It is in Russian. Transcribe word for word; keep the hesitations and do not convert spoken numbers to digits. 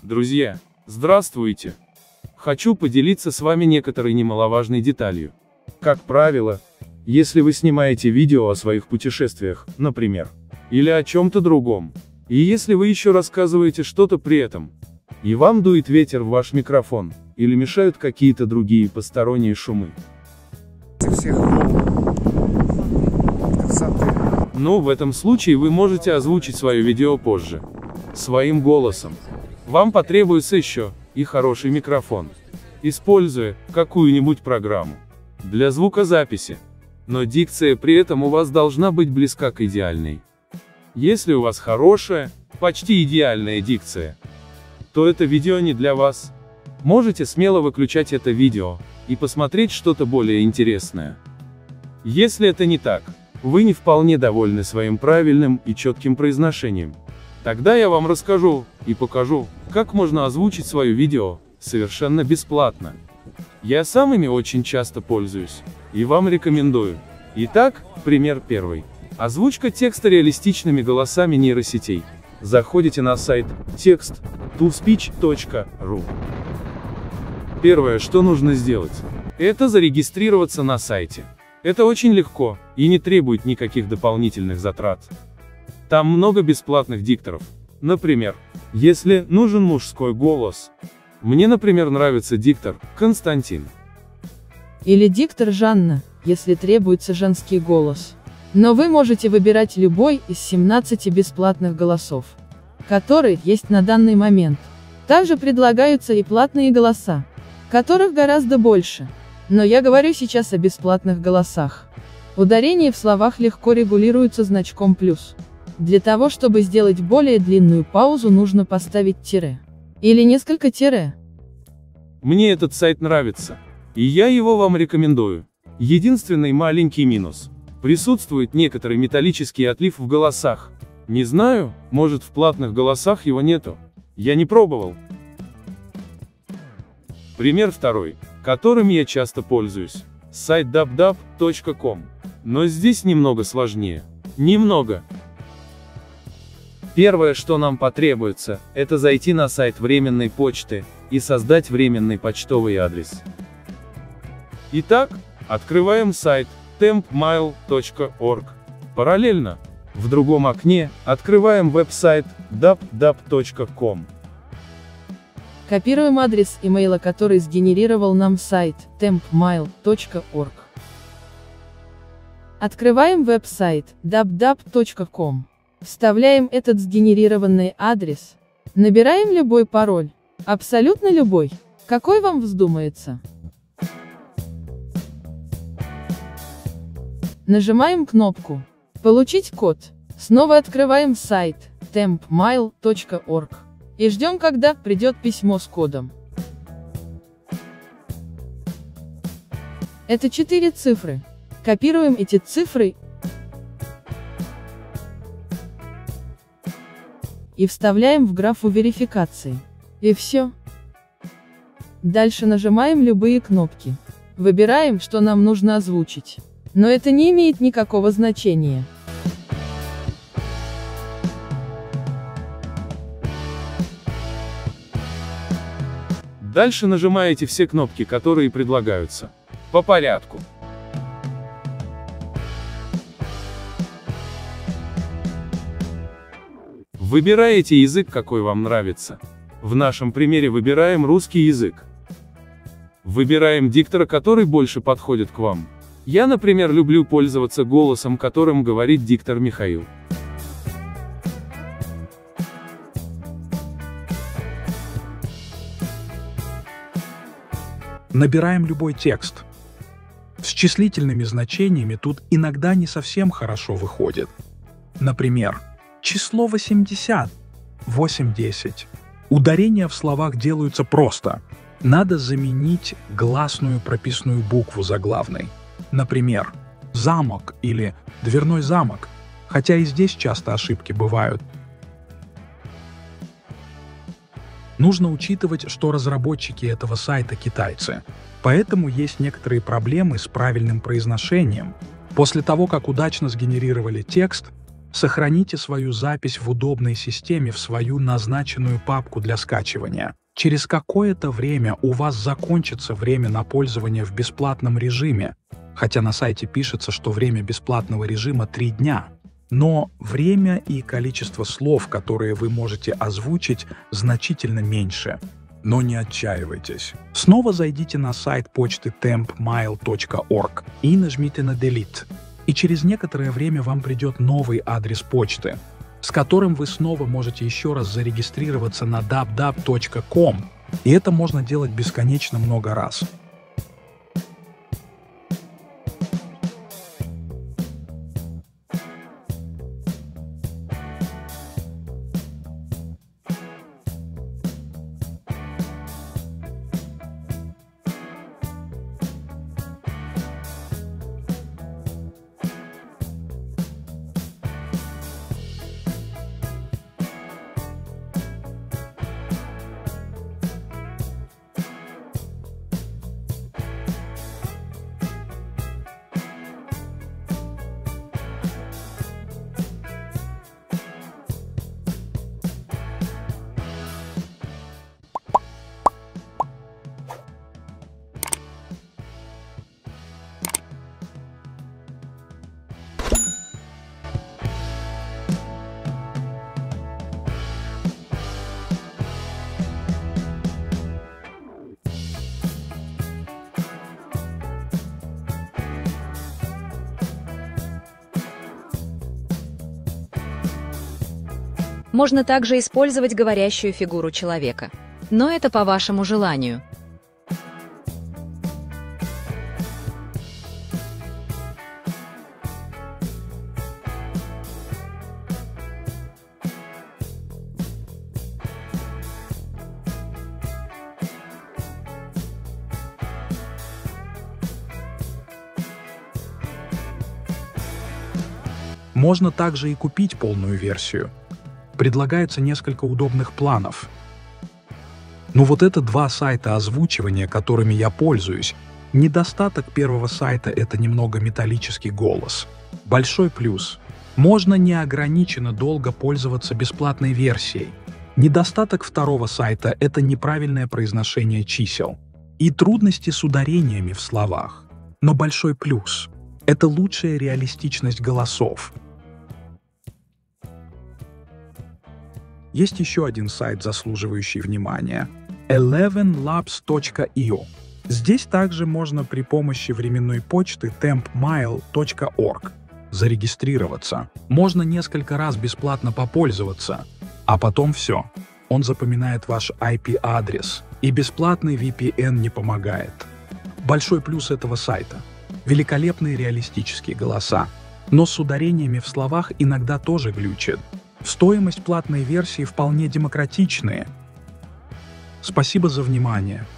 Друзья, здравствуйте! Хочу поделиться с вами некоторой немаловажной деталью. Как правило, если вы снимаете видео о своих путешествиях, например, или о чем-то другом, и если вы еще рассказываете что-то при этом, и вам дует ветер в ваш микрофон, или мешают какие-то другие посторонние шумы. Ну, в этом случае вы можете озвучить свое видео позже, своим голосом. Вам потребуется еще и хороший микрофон, используя какую-нибудь программу для звукозаписи. Но дикция при этом у вас должна быть близка к идеальной. Если у вас хорошая, почти идеальная дикция, то это видео не для вас. Можете смело выключать это видео и посмотреть что-то более интересное. Если это не так, вы не вполне довольны своим правильным и четким произношением, тогда я вам расскажу и покажу, как можно озвучить свое видео совершенно бесплатно. Я сам ими очень часто пользуюсь, и вам рекомендую. Итак, пример первый. Озвучка текста реалистичными голосами нейросетей. Заходите на сайт текст ту спич точка ру. Первое, что нужно сделать, это зарегистрироваться на сайте. Это очень легко, и не требует никаких дополнительных затрат. Там много бесплатных дикторов. Например, если нужен мужской голос. Мне, например, нравится диктор Константин. Или диктор Жанна, если требуется женский голос. Но вы можете выбирать любой из семнадцати бесплатных голосов, которые есть на данный момент. Также предлагаются и платные голоса, которых гораздо больше. Но я говорю сейчас о бесплатных голосах. Ударение в словах легко регулируется значком плюс. Для того, чтобы сделать более длинную паузу, нужно поставить тире. Или несколько тире. Мне этот сайт нравится, и я его вам рекомендую. Единственный маленький минус. Присутствует некоторый металлический отлив в голосах. Не знаю, может в платных голосах его нету. Я не пробовал. Пример второй, которым я часто пользуюсь. Сайт даб даб точка ком. Но здесь немного сложнее. Немного. Первое, что нам потребуется, это зайти на сайт временной почты и создать временный почтовый адрес. Итак, открываем сайт темпмайл точка орг. Параллельно, в другом окне, открываем веб-сайт даб даб точка ком. Копируем адрес имейла, который сгенерировал нам сайт темпмайл точка орг. Открываем веб-сайт даб даб точка ком. Вставляем этот сгенерированный адрес. Набираем любой пароль. Абсолютно любой, какой вам вздумается. Нажимаем кнопку «Получить код». Снова открываем сайт темпмайл точка орг. И ждем, когда придет письмо с кодом. Это четыре цифры. Копируем эти цифры и вставляем в графу верификации. И все. Дальше нажимаем любые кнопки. Выбираем, что нам нужно озвучить. Но это не имеет никакого значения. Дальше нажимаете все кнопки, которые предлагаются. По порядку. Выбираете язык, какой вам нравится. В нашем примере выбираем русский язык. Выбираем диктора, который больше подходит к вам. Я, например, люблю пользоваться голосом, которым говорит диктор Михаил. Набираем любой текст. С числительными значениями тут иногда не совсем хорошо выходит. Например, число восемьдесят, восемьдесят. Ударения в словах делаются просто. Надо заменить гласную прописную букву заглавной. Например, замок или дверной замок, хотя и здесь часто ошибки бывают. Нужно учитывать, что разработчики этого сайта китайцы, поэтому есть некоторые проблемы с правильным произношением. После того, как удачно сгенерировали текст, Сохраните свою запись в удобной системе в свою назначенную папку для скачивания. Через какое-то время у вас закончится время на пользование в бесплатном режиме, хотя на сайте пишется, что время бесплатного режима три дня. Но время и количество слов, которые вы можете озвучить, значительно меньше. Но не отчаивайтесь. Снова зайдите на сайт почты темпмайл точка орг и нажмите на Delete. И через некоторое время вам придет новый адрес почты, с которым вы снова можете еще раз зарегистрироваться на даб даб точка ком. И это можно делать бесконечно много раз. Можно также использовать говорящую фигуру человека, но это по вашему желанию. Можно также и купить полную версию. Предлагается несколько удобных планов. Но вот это два сайта озвучивания, которыми я пользуюсь. Недостаток первого сайта — это немного металлический голос. Большой плюс — можно неограниченно долго пользоваться бесплатной версией. Недостаток второго сайта — это неправильное произношение чисел и трудности с ударениями в словах. Но большой плюс — это лучшая реалистичность голосов. Есть еще один сайт, заслуживающий внимания — элевен лабс точка ай о. Здесь также можно при помощи временной почты темпмайл точка орг зарегистрироваться. Можно несколько раз бесплатно попользоваться, а потом все. Он запоминает ваш ай пи-адрес, и бесплатный ви пи эн не помогает. Большой плюс этого сайта — великолепные реалистические голоса, но с ударениями в словах иногда тоже глючит. Стоимость платной версии вполне демократичная. Спасибо за внимание.